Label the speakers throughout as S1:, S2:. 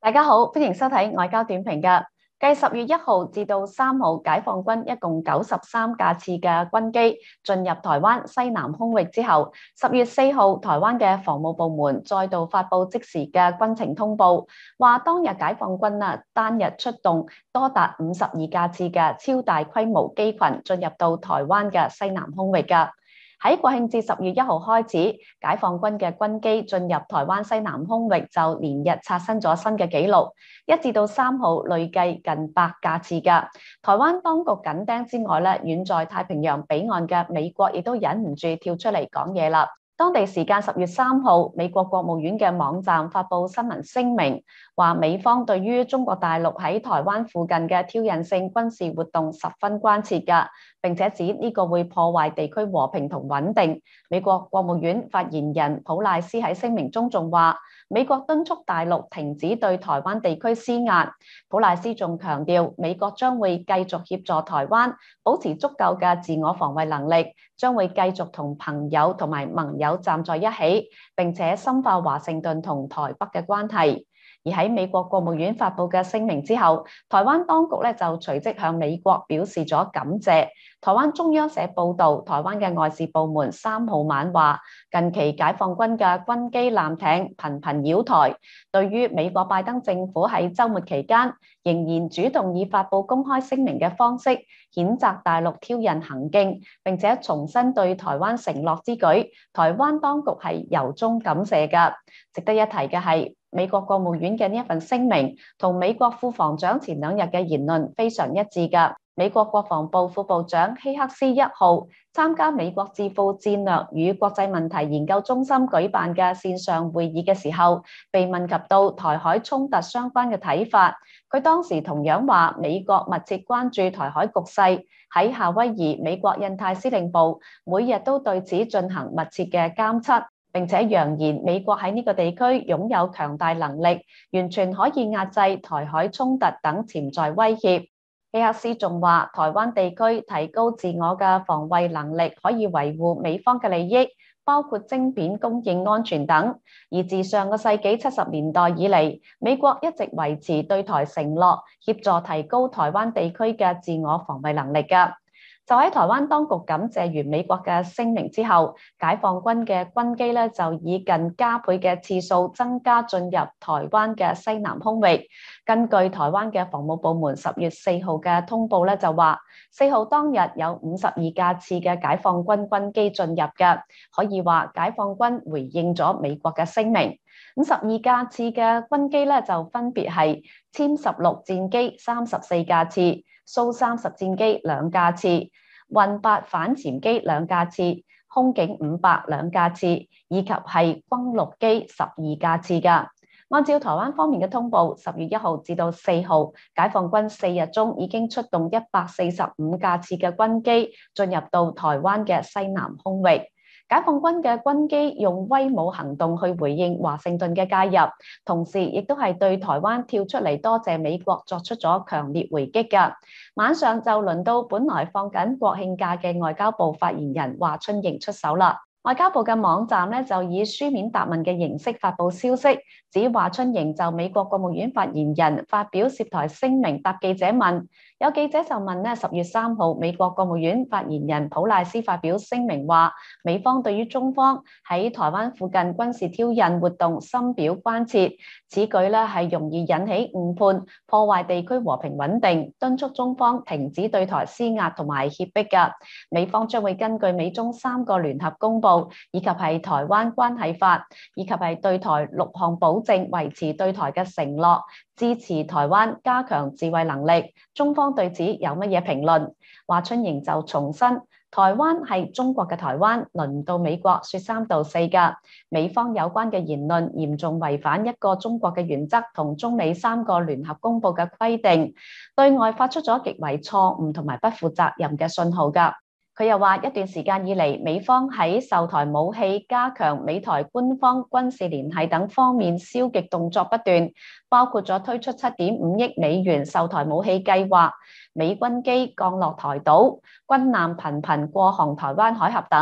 S1: 大家好，歡迎收睇外交短評嘅。繼10月1號至到3號，解放軍一共93架次嘅軍機進入台灣西南空域之後，10月4號，台灣嘅防務部門再度發布即時嘅軍情通報，話當日解放軍單日出動多達52架次嘅超大規模機群進入到台灣嘅西南空域嘅。喺國慶節10月1號開始，解放軍嘅軍機進入台灣西南空域就連日刷新咗新嘅紀錄，1至到3號累計近100架次㗎。台灣當局緊盯之外咧，遠在太平洋彼岸嘅美國亦都忍唔住跳出嚟講嘢啦。當地時間10月3號，美國國務院嘅網站發布新聞聲明，話美方對於中國大陸喺台灣附近嘅挑釁性軍事活動十分關切㗎，並且指呢個會破壞地區和平同穩定。美國國務院發言人普賴斯喺聲明中仲話，美國敦促大陸停止對台灣地區施壓。普賴斯仲強調，美國將會繼續協助台灣保持足夠嘅自我防衛能力，將會繼續同朋友同埋盟友站在一起，並且深化華盛頓同台北嘅關係。而喺美國國務院發布嘅聲明之後，台灣當局就隨即向美國表示咗感謝。台灣中央社報導，台灣嘅外事部門3號晚話，近期解放軍嘅軍機艦艇頻頻擾台，對於美國拜登政府喺週末期間仍然主動以發布公開聲明嘅方式譴責大陸挑釁行徑，並且重申對台灣承諾之舉，台灣當局係由衷感謝㗎。值得一提嘅係，美國國務院嘅呢一份聲明同美國副防長前2日嘅言論非常一致㗎。美國國防部副部長希克斯1號參加美國智庫戰略與國際問題研究中心舉辦嘅線上會議嘅時候，被問及到台海衝突相關嘅睇法，佢當時同樣話美國密切關注台海局勢，喺夏威夷美國印太司令部每日都對此進行密切嘅監測，並且揚言美國喺呢個地區擁有強大能力，完全可以壓制台海衝突等潛在威脅。希克斯仲話，台灣地區提高自我嘅防衛能力，可以維護美方嘅利益，包括晶片供應安全等。而自上個世紀70年代以嚟，美國一直維持對台承諾，協助提高台灣地區嘅自我防衛能力㗎。就喺台灣當局感謝完美國嘅聲明之後，解放軍嘅軍機就以近加倍嘅次數增加進入台灣嘅西南空域。根據台灣嘅防務部門10月4號嘅通報就話，4號當日有52架次嘅解放軍軍機進入嘅，可以話解放軍回應咗美國嘅聲明。52架次嘅軍機就分別係殲16戰機34架次、蘇30戰機2架次、運8反潛機2架次、空警500 2架次，以及係轟六機12架次㗎。按照台灣方面嘅通報，10月1號至到4號，解放軍4日中已經出動145架次嘅軍機進入到台灣嘅西南空域。解放軍嘅軍機用威武行動去回應華盛頓嘅介入，同時亦都係對台灣跳出嚟多謝美國作出咗強烈回擊㗎。晚上就輪到本來放緊國慶假嘅外交部發言人華春瑩出手啦。外交部嘅網站就以書面答問嘅形式發布消息，指華春瑩就美國國務院發言人發表涉台聲明答記者問。有記者就問10月3號美國國務院發言人普賴斯發表聲明話，美方對於中方喺台灣附近軍事挑釁活動深表關切，此舉係容易引起誤判，破壞地區和平穩定，敦促中方停止對台施壓同埋脅迫㗎。美方將會根據美中3個聯合公報，以及係台灣關係法，以及係對台6項保證，維持對台嘅承諾，支持台灣加強自衛能力。中方對此有乜嘢評論？華春瑩就重申，台灣係中國嘅台灣，輪唔到美國說3道4㗎。美方有關嘅言論嚴重違反一個中國嘅原則同中美3個聯合公報嘅規定，對外發出咗極為錯誤同埋不負責任嘅信號㗎。佢又話，一段時間以嚟，美方喺售台武器、加強美台官方軍事聯繫等方面消極動作不斷，包括咗推出7.5億美元售台武器計劃、美軍機降落台島、軍艦頻頻過航台灣海峽等。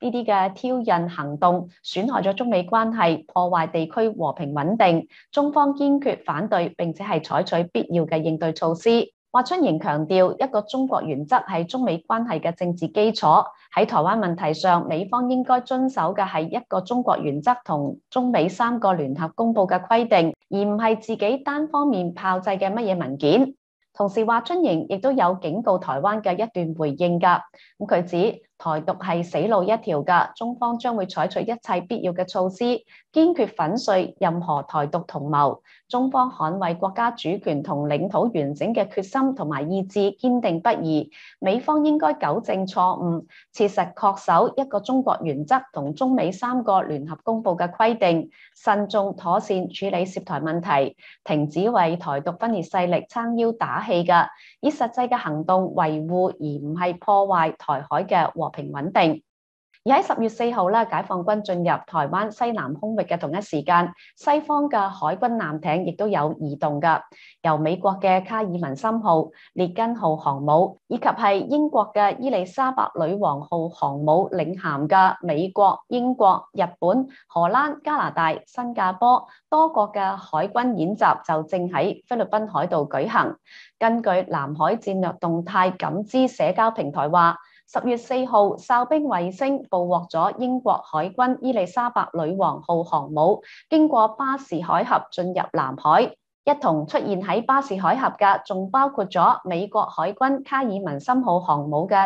S1: 呢啲嘅挑釁行動損害咗中美關係，破壞地區和平穩定，中方堅決反對，並且係採取必要嘅應對措施。華春瑩強調，一個中國原則係中美關係嘅政治基礎。喺台灣問題上，美方應該遵守嘅係一個中國原則同中美3個聯合公佈嘅規定，而唔係自己單方面炮製嘅乜嘢文件。同時，華春瑩亦都有警告台灣嘅一段回應㗎。佢指台獨係死路一條㗎，中方將會採取一切必要嘅措施，堅決粉碎任何台獨同謀。中方捍衛國家主權同領土完整嘅決心同埋意志堅定不移。美方應該糾正錯誤，切實恪守一個中國原則同中美3個聯合公佈嘅規定，慎重妥善處理涉台問題，停止為台獨分裂勢力撐腰打氣㗎，以實際嘅行動維護而唔係破壞台海嘅和平穩定。而喺10月4號咧，解放軍進入台灣西南空域嘅同一時間，西方嘅海軍艦艇亦都有移動㗎，由美國嘅卡爾文森號、列根號航母，以及係英國嘅伊麗莎白女王號航母領銜嘅美國、英國、日本、荷蘭、加拿大、新加坡多國嘅海軍演習就正喺菲律賓海度舉行。根據南海戰略動態感知社交平台話，10月4號，哨兵衛星捕獲咗英國海軍伊麗莎白女王號航母經過巴士海峽進入南海。一同出現喺巴士海峽嘅，仲包括咗美國海軍卡爾文森號航母嘅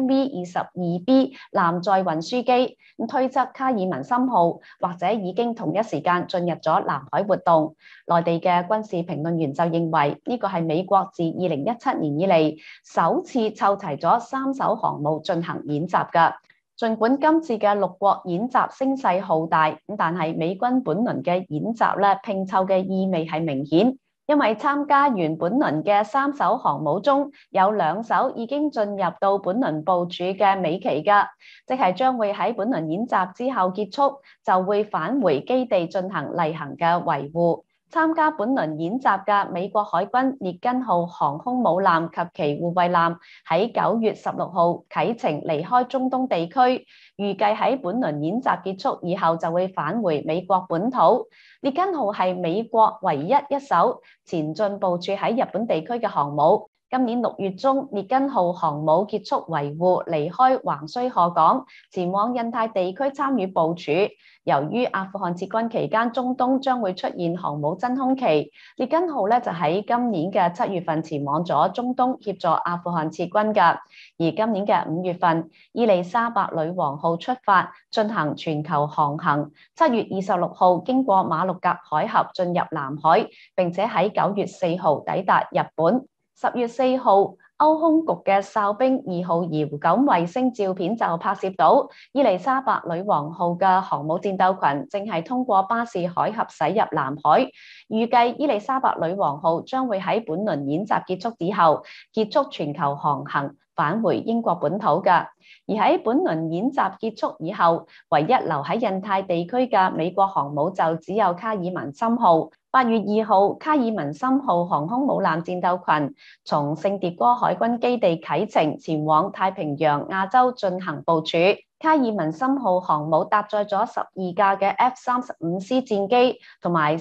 S1: CMV-22B 艦載運輸機。推測卡爾文森號或者已經同一時間進入咗南海活動。內地嘅軍事評論員就認為呢個係美國自2017年以嚟首次湊齊咗3艘航母進行演習㗎。儘管今次嘅6國演習聲勢浩大，但係美軍本輪嘅演習咧拼湊嘅意味係明顯，因為參加完本輪嘅3艘航母中，有2艘已經進入到本輪部署嘅尾期㗎，即係將會喺本輪演習之後結束，就會返回基地進行例行嘅維護。參加本輪演習嘅美國海軍列根號航空母艦及其護衛艦喺9月16號啟程離開中東地區，預計喺本輪演習結束以後就會返回美國本土。列根號係美國唯一一艘前進部署喺日本地區嘅航母。今年6月中，列根號航母結束維護，離開橫須賀港，前往印太地區參與部署。由於阿富汗撤軍期間，中東將會出現航母真空期，列根號就喺今年嘅7月份前往咗中東協助阿富汗撤軍㗎。而今年嘅5月份，伊麗莎白女王號出發進行全球航行，7月26號經過馬六甲海峽進入南海，並且喺9月4號抵達日本。10月4號，歐空局嘅哨兵2號遙感衛星照片就拍攝到伊麗莎白女王號嘅航母戰鬥群正係通過巴士海峽駛入南海。預計伊麗莎白女王號將會喺本輪演習結束之後結束全球航行，返回英國本土㗎。而喺本輪演習結束以後，唯一留喺印太地區嘅美國航母就只有卡爾文森號。8月2號，卡爾文森號航空母艦戰鬥群從聖迭戈海軍基地啟程，前往太平洋亞洲進行部署。卡爾文森號航母搭載咗12架嘅 F-35C 戰機同埋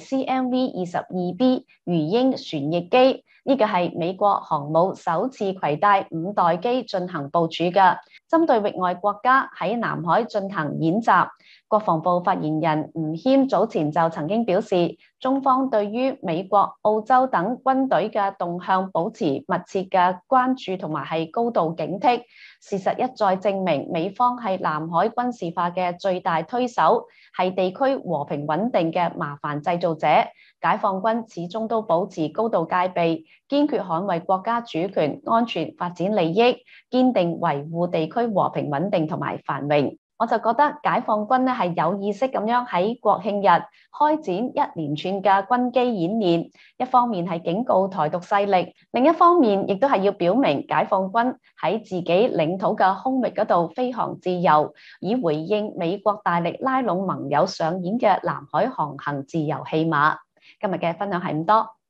S1: CMV-22B 魚鷹旋翼機。呢個係美國航母首次攜帶5代機進行部署嘅，針對域外國家喺南海進行演習。國防部發言人吳謙早前就曾經表示，中方對於美國、澳洲等軍隊嘅動向保持密切嘅關注同埋係高度警惕。事實一再證明，美方係南海軍事化嘅最大推手，係地區和平穩定嘅麻煩製造者。解放軍始終都保持高度戒備，堅決捍衛國家主權、安全、發展利益，堅定維護地區和平穩定同埋繁榮。我就覺得解放軍咧係有意識咁樣喺國慶日開展一連串嘅軍機演練，一方面係警告台獨勢力，另一方面亦都係要表明解放軍喺自己領土嘅空域嗰度飛航自由，以回應美國大力拉攏盟友上演嘅南海航行自由戲碼。今日嘅分享係咁多。